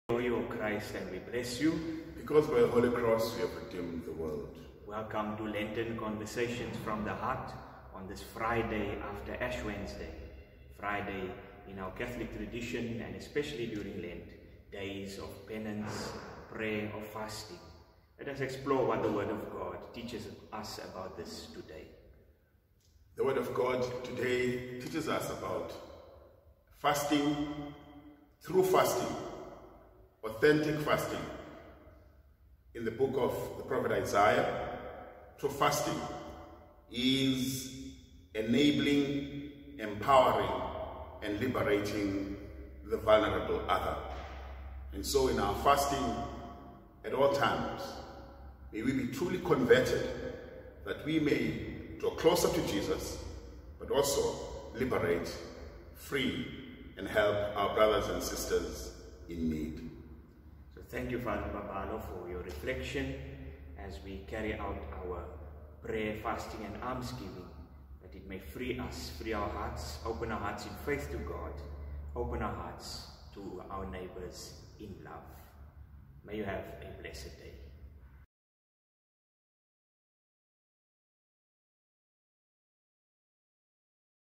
You, O Christ, and we bless you. Because by the Holy Cross we have redeemed the world. Welcome to Lenten Conversations from the Heart on this Friday after Ash Wednesday. Friday in our Catholic tradition, and especially during Lent, days of penance, prayer, or fasting. Let us explore what the Word of God teaches us about this today. The Word of God today teaches us about fasting, through fasting, authentic fasting. In the book of the prophet Isaiah, true fasting is enabling, empowering, and liberating the vulnerable other. And so in our fasting, at all times, may we be truly converted, that we may draw closer to Jesus, but also liberate, free, and help our brothers and sisters in need. So thank you, Father Babalo, for your reflection as we carry out our prayer, fasting, and almsgiving, that it may free us, free our hearts, open our hearts in faith to God, open our hearts to our neighbors in love. May you have a blessed day.